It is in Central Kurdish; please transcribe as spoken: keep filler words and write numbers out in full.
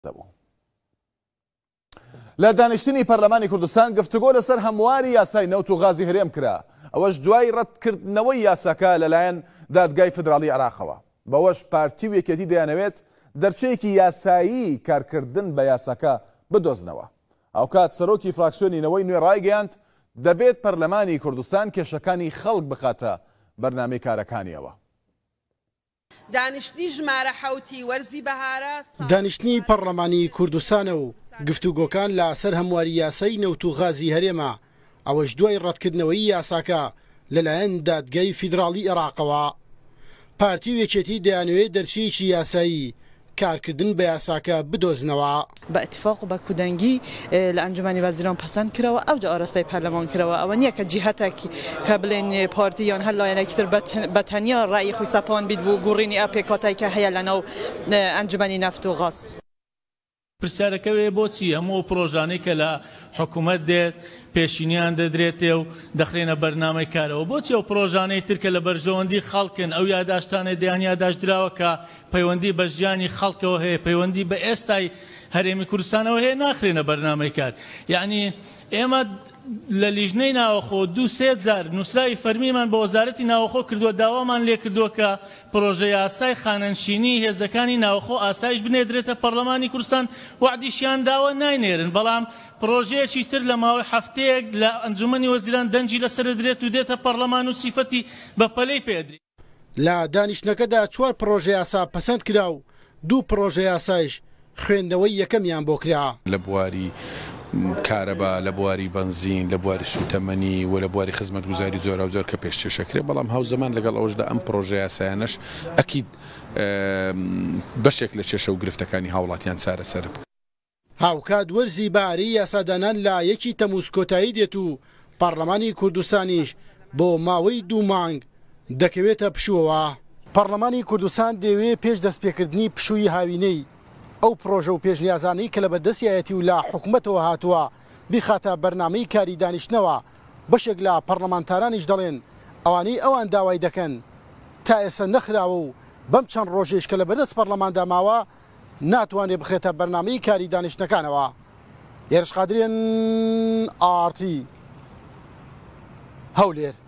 لە دانیشتنی پەرلەمانی کوردستان گفتوگۆ لەسەر هەمواری یاسای نەوت و غازی هەرێم کرا ئەوەش دوای ڕەتکردنەوەی یاساکە لەلایەن دادگای فدراڵی عێراقەوە بەوەش پارتی و یەکێتی دەیانەوێت دەرچەیەکی یاسایی کارکردن بە یاساکە بدۆزنەوە. ئەو کات سەرۆکی فراکسیۆنینەوەی نوێ ڕایگەیاند دەبێت پەرلەمانی کوردستان کێشەکانی خەڵک بخاتە بەرنامەی کارەکانیەوە. دانیشتنی ژمارە حوتی وەرزی بەهارە دانیشتنی پەرلەمانی کوردستانە و گفتوگۆکان لەسەر هەمواری یاسای نەوت و غازی هەرێمە ئەوەش دوای ڕەتکردنەوەی یاساکە لەلایەن دادگای فیدراڵی عێراقەوە. پارتی و یەکێتی دەیانەوێت دەرچەیەکی یاسایی کارکردن بە یاساکە بدۆزنەوە. بە ئەتیفاق و بە کودەنگی لە ئەنجومانی وەزیران پەسەند کراوە ئەو جا ئاراستەی پەرلەمان کراوە ئەوە نییە کە جیهەتێکی کە بڵێن پارتی یان هەر لایەنێکی تر بە تەنیا ڕای خۆی سەپاند بیت بۆ گوڕینی ئاپێکاتای کە هەیە لەناو ئەنجومانی نەفت و غاز. پرسیارەکەوێ بۆچی هەموو پرۆژانەی کە لە حکوومەت دێت پێشینیان دەدرێتێ و دەخرێنە بەرنامەی کارەوە بۆچی ئەو پرۆژانەی ترکە لە بەرژەوەندی خەڵکن ئەو یاداشتانە دەیان یاداشدراوە کە پەیوەندی بە ژیانی خەڵکەوە هەیە پەیوەندی بە ئێستای هەرێمی کوردستانەوە هەیە ناخرێنە بەرنامەی کار. یعنی ئێمە لە لیژنەی ناوەخۆ دوو سێ جار نووسراوی فەرمیمان بە وەزارەتی ناوەخۆ کردووە داوامان لێ کردووە کە پرۆژە یاسای خانەنشینی هێزەکانی ناوەخۆ ئاسایش بنێدرێتە پەرلەمانی کوردستان وعدیشیان داوە ناینێرن بەڵام پرۆژەیەکی تر لە ماوەی هەفتەیەک لە ئەنجومەنی وەزیران دەنجی لەسەر درێت و دێتە پەرلەمان و سیفەتی بە پەلەی پێدرێت. لە دانیشتنەکەدا چوار پرۆژە یاسا پەسەند کرا و دوو پرۆژە یاسایش خوێندنەوەی یەکەمیان بۆ کرا. لە بواری کارەبا لە بواری بنزین لە بواری سوتەمەنی و لە بواری خزمەتگوزاری زۆر و زۆر کە پێشکەشەکرێت بەڵام هاوزەمان لەگەڵ ئەوشدا ئەم پرۆژە یاسایانەش ئەکید بەشێک لە کێشە و گرفتەکانی هاوڵاتیان چارەسەر بکات. هاوکات وەرزی باری یاسادانان لە یەکی تەمووز کۆتایی دێت و پەرلەمانی کوردستانیش بۆ ماوەی دوو مانگ دەکەوێتە پشووەوە. پەرلەمانی کوردستان دەوێت پێش دەستپێکردنی پشووی هاوینەی ئەو پرۆژە و پێشنیازانەی کە لە بەردەستیایەتی و لە حکوومەتەوە هاتووە بیخاتە بەرنامەی کاری دانیشتنەوە. بەشێک لە پەرلەمانتارانیش دەڵێن ئەوانەی ئەوان داوای دەکەن تا ئێستا نەخراوە و بەم چەند ڕۆژێش کە لە بەردەست پەرلەماندا ماوە ناتوانێت بخێتە بەرنامەی کاری دانیشتەکانەوە. هێرش قادرێن ئارتی هەولێر.